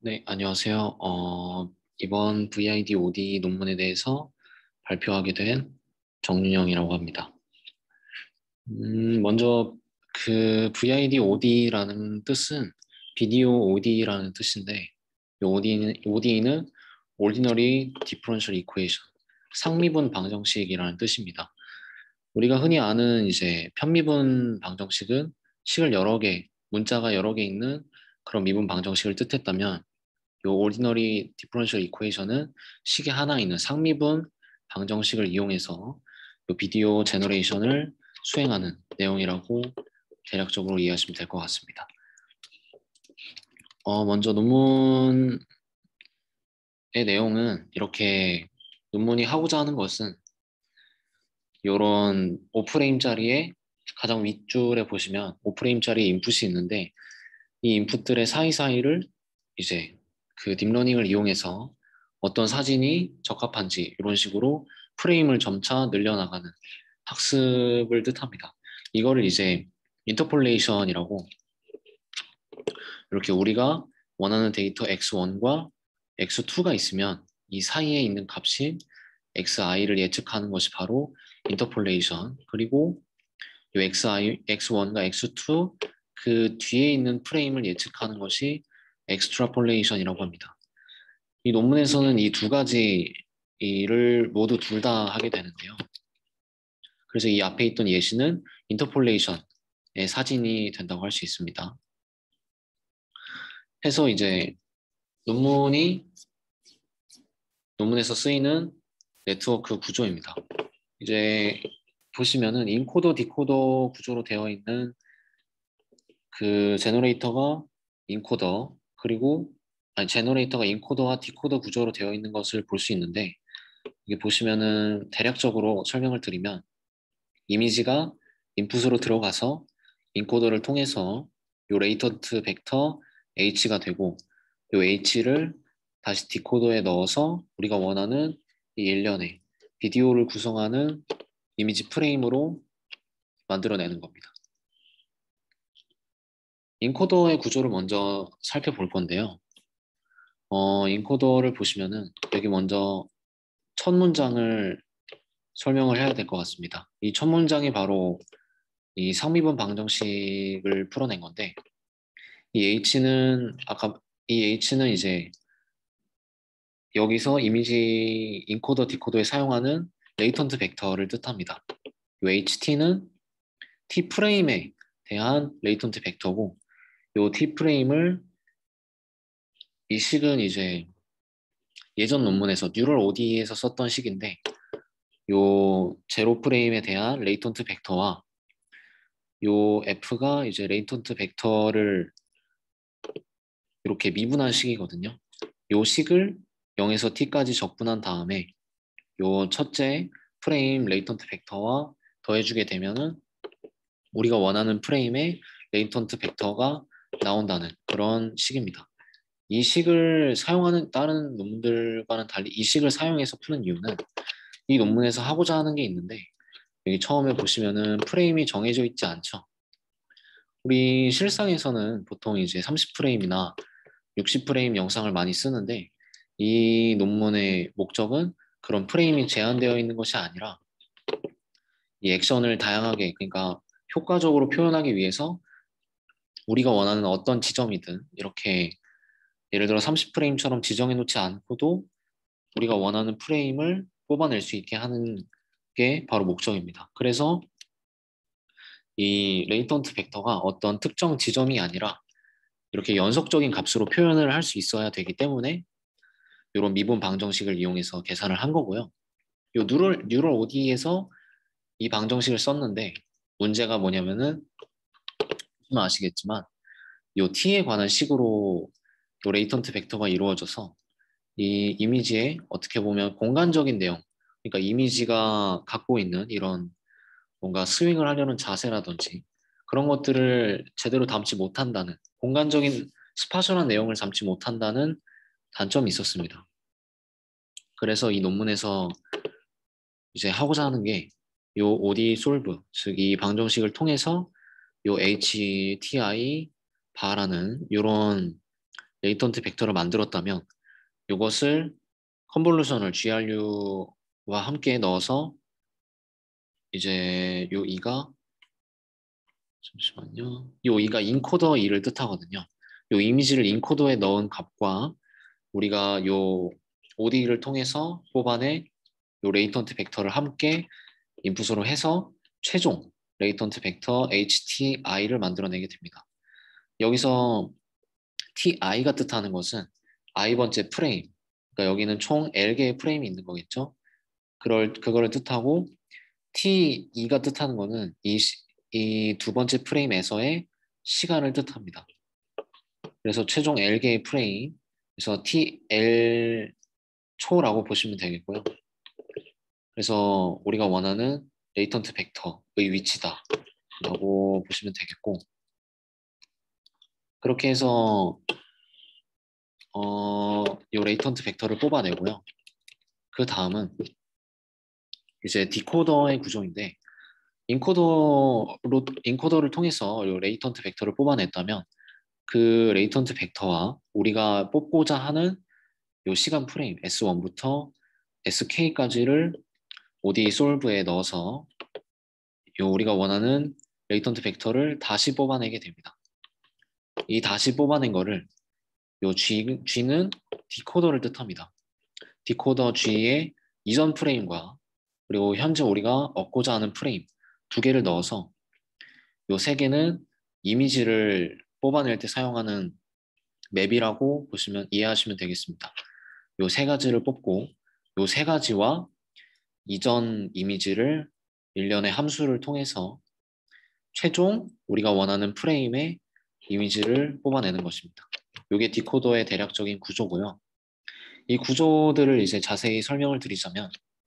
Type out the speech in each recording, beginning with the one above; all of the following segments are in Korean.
네, 안녕하세요. 이번 VID OD 논문에 대해서 발표하게 된 정윤영이라고 합니다. 먼저 그 VID OD라는 뜻은 비디오 OD라는 뜻인데, 이 OD는 Ordinary Differential Equation, 상미분 방정식이라는 뜻입니다. 우리가 흔히 아는 이제 편미분 방정식은 식을 여러 개, 문자가 여러 개 있는 그런 미분 방정식을 뜻했다면 요 ordinary differential equation은 식이 하나 있는 상미분 방정식을 이용해서 요 비디오 제너레이션을 수행하는 내용이라고 대략적으로 이해하시면 될 것 같습니다. 먼저 논문의 내용은 이렇게 논문이 하고자 하는 것은 이런 5프레임짜리의 가장 윗줄에 보시면 5프레임짜리 인풋이 있는데 이 인풋들의 사이사이를 이제 그 딥러닝을 이용해서 어떤 사진이 적합한지 이런 식으로 프레임을 점차 늘려나가는 학습을 뜻합니다. 이거를 이제 인터폴레이션이라고 이렇게 우리가 원하는 데이터 x1과 x2가 있으면 이 사이에 있는 값인 xi를 예측하는 것이 바로 인터폴레이션, 그리고 이 x1과 x2 그 뒤에 있는 프레임을 예측하는 것이 엑스트라폴레이션이라고 합니다. 이 논문에서는 이 두 가지 일을 모두 둘 다 하게 되는데요. 그래서 이 앞에 있던 예시는 인터폴레이션의 사진이 된다고 할 수 있습니다. 해서 이제 논문에서 쓰이는 네트워크 구조입니다. 이제 보시면은 인코더 디코더 구조로 되어 있는 그 제너레이터가 인코더, 그리고 제너레이터가 인코더와 디코더 구조로 되어 있는 것을 볼 수 있는데, 이게 보시면은 대략적으로 설명을 드리면 이미지가 인풋으로 들어가서 인코더를 통해서 요 레이턴트 벡터 h가 되고, 요 h를 다시 디코더에 넣어서 우리가 원하는 이 일련의 비디오를 구성하는 이미지 프레임으로 만들어내는 겁니다. 인코더의 구조를 먼저 살펴볼 건데요. 인코더를 보시면은 여기 먼저 첫 문장을 설명을 해야 될 것 같습니다. 이 첫 문장이 바로 이 상미분 방정식을 풀어낸 건데, 이 H는 이제 여기서 이미지 인코더 디코더에 사용하는 레이턴트 벡터를 뜻합니다. 이 HT는 T 프레임에 대한 레이턴트 벡터고, 이 T 프레임을 이 식은 이제 예전 논문에서 뉴럴 OD에서 썼던 식인데, 요 제로 프레임에 대한 레이턴트 벡터와 요 F가 이제 레이턴트 벡터를 이렇게 미분한 식이거든요. 요 식을 0에서 t까지 적분한 다음에 요 첫째 프레임 레이턴트 벡터와 더해주게 되면은 우리가 원하는 프레임의 레이턴트 벡터가 나온다는 그런 식입니다. 이 식을 사용하는 다른 논문들과는 달리 이 식을 사용해서 푸는 이유는 이 논문에서 하고자 하는 게 있는데, 여기 처음에 보시면은 프레임이 정해져 있지 않죠. 우리 실상에서는 보통 이제 30프레임이나 60프레임 영상을 많이 쓰는데, 이 논문의 목적은 그런 프레임이 제한되어 있는 것이 아니라 이 액션을 다양하게, 그러니까 효과적으로 표현하기 위해서 우리가 원하는 어떤 지점이든 이렇게 예를 들어 30프레임처럼 지정해 놓지 않고도 우리가 원하는 프레임을 뽑아낼 수 있게 하는 게 바로 목적입니다. 그래서 이 레이턴트 벡터가 어떤 특정 지점이 아니라 이렇게 연속적인 값으로 표현을 할 수 있어야 되기 때문에 이런 미분 방정식을 이용해서 계산을 한 거고요. 이 뉴럴 OD에서 이 방정식을 썼는데, 문제가 뭐냐면은 보시면 아시겠지만 이 t에 관한 식으로 이 레이턴트 벡터가 이루어져서 이 이미지에 어떻게 보면 공간적인 내용, 그러니까 이미지가 갖고 있는 이런 뭔가 스윙을 하려는 자세라든지 그런 것들을 제대로 담지 못한다는, 공간적인 스파셜한 내용을 담지 못한다는 단점이 있었습니다. 그래서 이 논문에서 이제 하고자 하는 게 요 OD 솔브, 즉 이 방정식을 통해서 요 HTI 바라는 이런 레이턴트 벡터를 만들었다면 이것을 컨볼루션을 GRU와 함께 넣어서 이제 요 2가 잠시만요. 요 2가 인코더 2를 뜻하거든요. 요 이미지를 인코더에 넣은 값과 우리가 요 ODE를 통해서 뽑아낸 요 레이턴트 벡터를 함께 인풋으로 해서 최종 레이턴트 벡터 HTI를 만들어내게 됩니다. 여기서 TI가 뜻하는 것은 i번째 프레임. 그러니까 여기는 총 L개의 프레임이 있는 거겠죠. 그거를 뜻하고 T2가 뜻하는 거는 이 두 번째 프레임에서의 시간을 뜻합니다. 그래서 최종 L개의 프레임, 그래서 TL 초라고 보시면 되겠고요. 그래서 우리가 원하는 레이턴트 벡터의 위치다 라고 보시면 되겠고, 그렇게 해서 이 레이턴트 벡터를 뽑아내고요. 그 다음은 이제 디코더의 구조인데, 인코더를 통해서 이 레이턴트 벡터를 뽑아냈다면 그 레이턴트 벡터와 우리가 뽑고자 하는 이 시간 프레임 S1부터 SK까지를 ODE 솔브에 넣어서 우리가 원하는 레이턴트 벡터를 다시 뽑아내게 됩니다. 이 다시 뽑아낸 거를 요 G는 디코더를 뜻합니다. 디코더 G의 이전 프레임과 그리고 현재 우리가 얻고자 하는 프레임 두 개를 넣어서 요 세 개는 이미지를 뽑아낼 때 사용하는 맵이라고 보시면 이해하시면 되겠습니다. 요 세 가지를 뽑고 요 세 가지와 이전 이미지를 일련의 함수를 통해서 최종 우리가 원하는 프레임의 이미지를 뽑아내는 것입니다. 이게 디코더의 대략적인 구조고요. 이 구조들을 이제 자세히 설명을 드리자면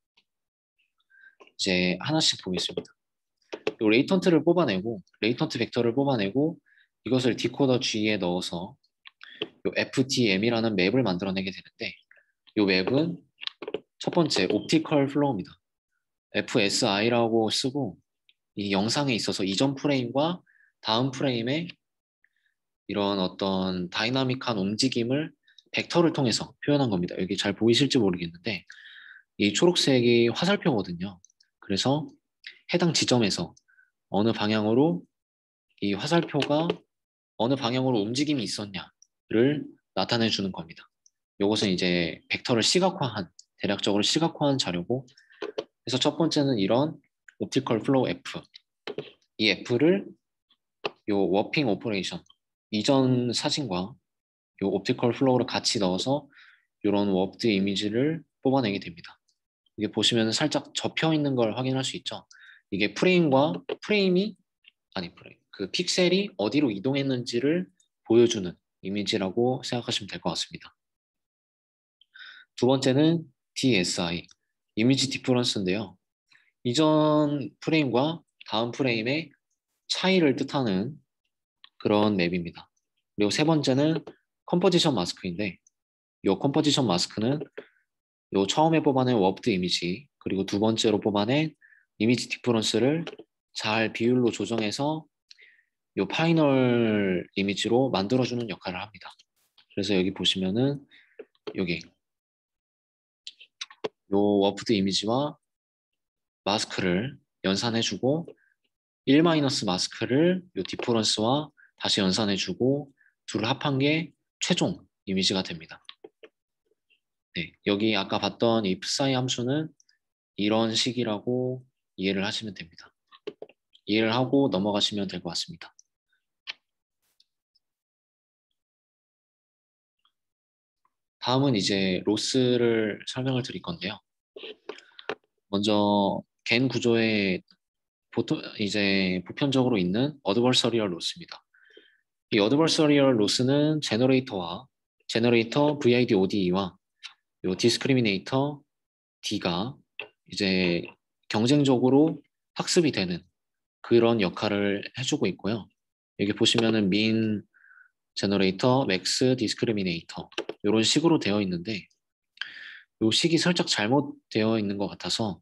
이제 하나씩 보겠습니다. 이 레이턴트를 뽑아내고 레이턴트 벡터를 뽑아내고 이것을 디코더 G에 넣어서 이 FTM이라는 맵을 만들어내게 되는데 이 맵은 첫 번째 옵티컬 플로우입니다. FSI라고 쓰고 이 영상에 있어서 이전 프레임과 다음 프레임의 이런 어떤 다이나믹한 움직임을 벡터를 통해서 표현한 겁니다. 여기 잘 보이실지 모르겠는데 이 초록색이 화살표거든요. 그래서 해당 지점에서 어느 방향으로 이 화살표가 어느 방향으로 움직임이 있었냐를 나타내 주는 겁니다. 이것은 이제 벡터를 시각화한 대략적으로 시각화한 자료고 그래서 첫 번째는 이런 옵티컬 플로우 F 이 F를 요 워핑 오퍼레이션 이전 사진과 요 옵티컬 플로우를 같이 넣어서 이런 워프드 이미지를 뽑아내게 됩니다. 이게 보시면 살짝 접혀 있는 걸 확인할 수 있죠. 이게 프레임이 아니 프레임 그 픽셀이 어디로 이동했는지를 보여주는 이미지라고 생각하시면 될 것 같습니다. 두 번째는 DSI 이미지 디퍼런스인데요. 이전 프레임과 다음 프레임의 차이를 뜻하는 그런 맵입니다. 그리고 세 번째는 컴포지션 마스크인데 이 컴포지션 마스크는 요 처음에 뽑아낸 워프드 이미지 그리고 두 번째로 뽑아낸 이미지 디퍼런스를 잘 비율로 조정해서 요 파이널 이미지로 만들어주는 역할을 합니다. 그래서 여기 보시면은 여기 요 워프드 이미지와 마스크를 연산해주고 1 마스크를 요 디퍼런스와 다시 연산해주고 둘을 합한 게 최종 이미지가 됩니다. 네, 여기 아까 봤던 이 psi 함수는 이런 식이라고 이해를 하시면 됩니다. 이해를 하고 넘어가시면 될 것 같습니다. 다음은 이제 로스를 설명을 드릴 건데요. 먼저 겐 구조에 보통 이제 보편적으로 있는 어드버서리얼 로스입니다. 이 어드버서리얼 로스는 제너레이터 VID ODE와 요 디스크리미네이터 D가 이제 경쟁적으로 학습이 되는 그런 역할을 해주고 있고요. 여기 보시면은 민 제너레이터, 맥스 디스크리미네이터 이런 식으로 되어 있는데 요 식이 살짝 잘못되어 있는 것 같아서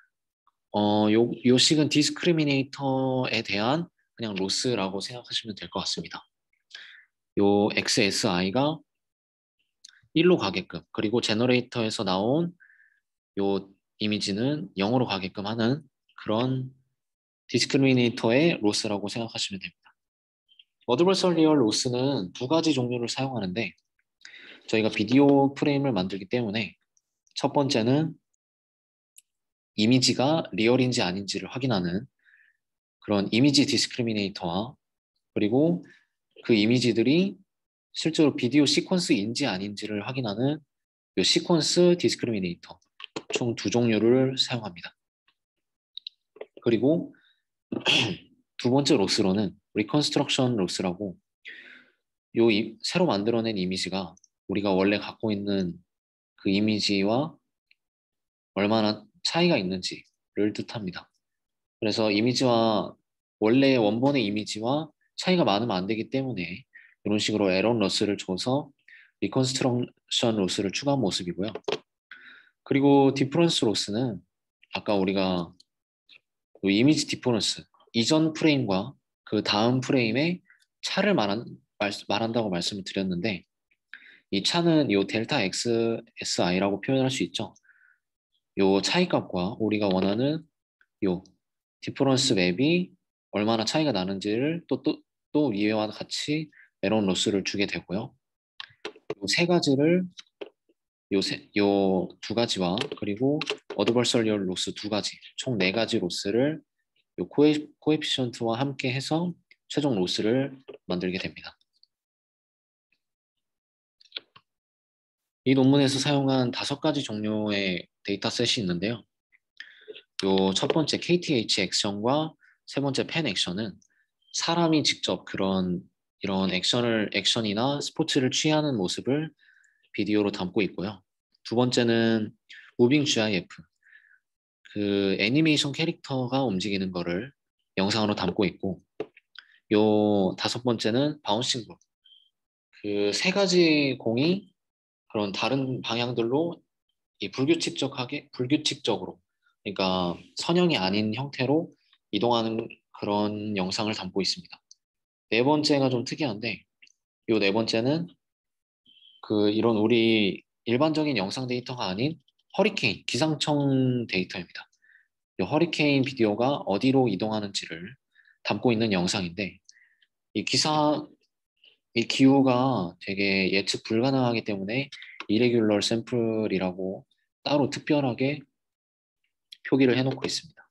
요 식은 디스크리미네이터에 대한 그냥 로스라고 생각하시면 될 것 같습니다. 요 XSI가 1로 가게끔, 그리고 제너레이터에서 나온 요 이미지는 0으로 가게끔 하는 그런 디스크리미네이터의 로스라고 생각하시면 됩니다. 어드버설 리얼 로스는 두 가지 종류를 사용하는데 저희가 비디오 프레임을 만들기 때문에 첫 번째는 이미지가 리얼인지 아닌지를 확인하는 그런 이미지 디스크리미네이터와 그리고 그 이미지들이 실제로 비디오 시퀀스인지 아닌지를 확인하는 이 시퀀스 디스크리미네이터 총 두 종류를 사용합니다. 그리고 두 번째 로스로는 리컨스트럭션 로스라고 새로 만들어낸 이미지가 우리가 원래 갖고 있는 그 이미지와 얼마나 차이가 있는지를 뜻합니다. 그래서 이미지와 원래 원본의 이미지와 차이가 많으면 안 되기 때문에 이런 식으로 에런 로스를 줘서 리컨스트럭션 로스를 추가한 모습이고요. 그리고 디퍼런스 로스는 아까 우리가 이미지 디퍼런스 이전 프레임과 그 다음 프레임의 차를 말한다고 말씀을 드렸는데 이 차는 이 델타 XSI라고 표현할 수 있죠. 이 차이값과 우리가 원하는 이 디퍼런스 맵이 얼마나 차이가 나는지를 또 위에와 같이 에런 로스를 주게 되고요. 이 세 가지를 요 두 가지와 그리고 어드버서리얼 로스 두 가지 총 네 가지 로스를 요 코에피션트와 함께 해서 최종 로스를 만들게 됩니다. 이 논문에서 사용한 5가지 종류의 데이터셋이 있는데요. 요 첫 번째 KTH 액션과 세 번째 펜 액션은 사람이 직접 이런 액션이나 스포츠를 취하는 모습을 비디오로 담고 있고요. 두 번째는 무빙 GIF, 그 애니메이션 캐릭터가 움직이는 거를 영상으로 담고 있고, 요 다섯 번째는 바운싱 볼, 그 세 가지 공이 그런 다른 방향들로 불규칙적으로, 그러니까 선형이 아닌 형태로 이동하는 그런 영상을 담고 있습니다. 네 번째가 좀 특이한데, 요 네 번째는 이런 우리 일반적인 영상 데이터가 아닌 허리케인, 기상청 데이터입니다. 이 허리케인 비디오가 어디로 이동하는지를 담고 있는 영상인데, 이 이 기후가 되게 예측 불가능하기 때문에 이레귤러 샘플이라고 따로 특별하게 표기를 해놓고 있습니다.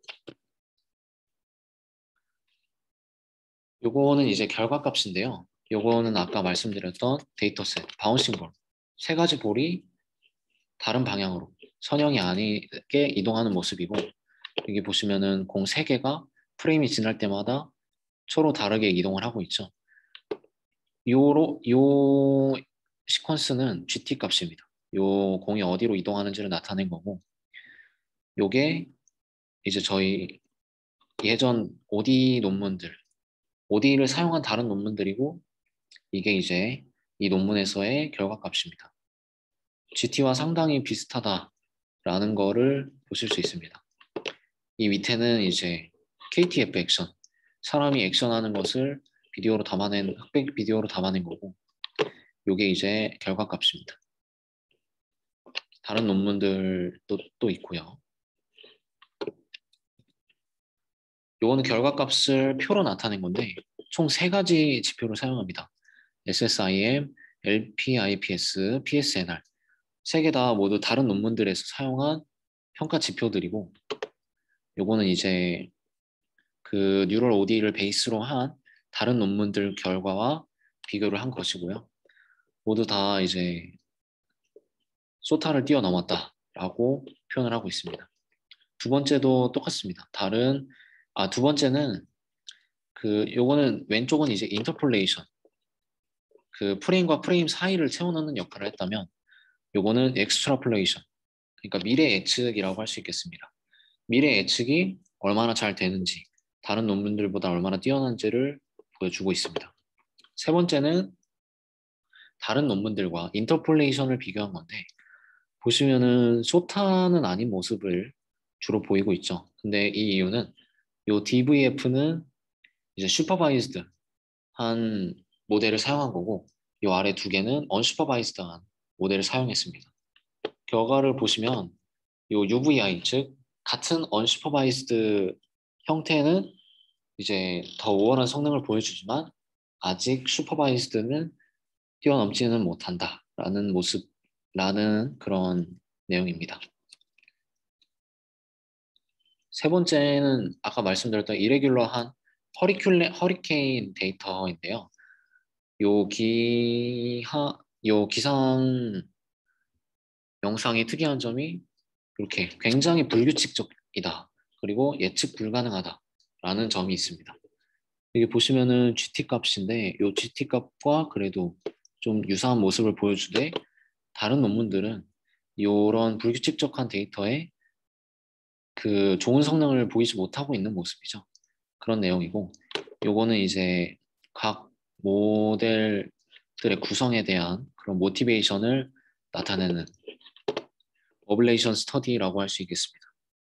요거는 이제 결과값인데요. 요거는 아까 말씀드렸던 데이터셋, 바운싱 볼. 세 가지 볼이 다른 방향으로 선형이 아니게 이동하는 모습이고, 여기 보시면은 공 3개가 프레임이 지날 때마다 서로 다르게 이동을 하고 있죠. 요 시퀀스는 GT 값입니다. 요 공이 어디로 이동하는지를 나타낸 거고, 요게 이제 저희 예전 OD를 사용한 다른 논문들이고, 이게 이제 이 논문에서의 결과값입니다. GT와 상당히 비슷하다라는 거를 보실 수 있습니다. 이 밑에는 이제 KTF 액션, 사람이 액션하는 것을 흑백 비디오로 담아낸 거고, 요게 이제 결과값입니다. 다른 논문들도 또 있고요. 요거는 결과값을 표로 나타낸 건데 총 3가지 지표를 사용합니다. SSIM, LPIPS, PSNR 3개 다 모두 다른 논문들에서 사용한 평가 지표들이고, 요거는 이제 그 뉴럴 OD를 베이스로 한 다른 논문들 결과와 비교를 한 것이고요. 모두 다 이제 소타를 뛰어넘었다라고 표현을 하고 있습니다. 두 번째도 똑같습니다. 두 번째는 요거는 왼쪽은 이제 인터폴레이션, 그 프레임과 프레임 사이를 채워넣는 역할을 했다면, 요거는 엑스트라폴레이션, 그러니까 미래 예측이라고 할 수 있겠습니다. 미래 예측이 얼마나 잘 되는지, 다른 논문들보다 얼마나 뛰어난지를 보여주고 있습니다. 세 번째는 다른 논문들과 인터폴레이션을 비교한 건데, 보시면은 소타는 아닌 모습을 주로 보이고 있죠. 근데 이 이유는 요 DVF는 이제 슈퍼바이즈드 한 모델을 사용한 거고, 요 아래 2개는 언슈퍼바이즈드한 모델을 사용했습니다. 결과를 보시면 이 UVI, 즉 같은 unsupervised 형태는 이제 더 우월한 성능을 보여주지만 아직 슈퍼바이즈드는 뛰어넘지는 못한다라는 모습라는 그런 내용입니다. 세 번째는 아까 말씀드렸던 이레귤러한 허리케인 데이터인데요. 요 기상 영상의 특이한 점이 이렇게 굉장히 불규칙적이다. 그리고 예측 불가능하다라는 점이 있습니다. 여기 보시면은 GT 값인데 이 GT 값과 그래도 좀 유사한 모습을 보여주되 다른 논문들은 이런 불규칙적한 데이터에 그 좋은 성능을 보이지 못하고 있는 모습이죠. 그런 내용이고 요거는 이제 각 모델들의 구성에 대한 그런 모티베이션을 나타내는 어블레이션 스터디라고 할 수 있겠습니다.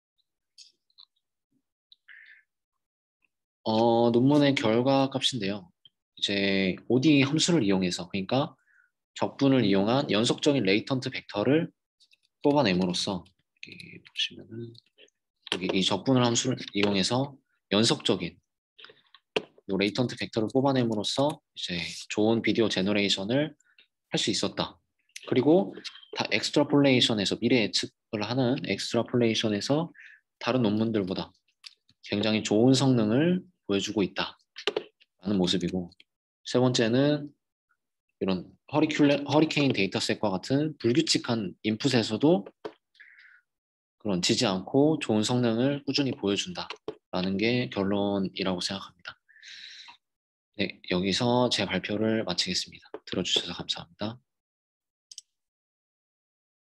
논문의 결과 값인데요. 이제 ODE 함수를 이용해서 그러니까 적분을 이용한 연속적인 레이턴트 벡터를 뽑아냄으로써 여기 보시면은 여기 이 적분을 함수를 이용해서 연속적인 이 레이턴트 벡터를 뽑아냄으로써 이제 좋은 비디오 제너레이션을 할 수 있었다. 그리고 다 엑스트라폴레이션에서 미래 예측을 하는 엑스트라폴레이션에서 다른 논문들보다 굉장히 좋은 성능을 보여주고 있다라는 모습이고 세 번째는 이런 허리케인 데이터셋과 같은 불규칙한 인풋에서도 그런 지지 않고 좋은 성능을 꾸준히 보여준다라는 게 결론이라고 생각합니다. 네, 여기서 제 발표를 마치겠습니다. 들어주셔서 감사합니다.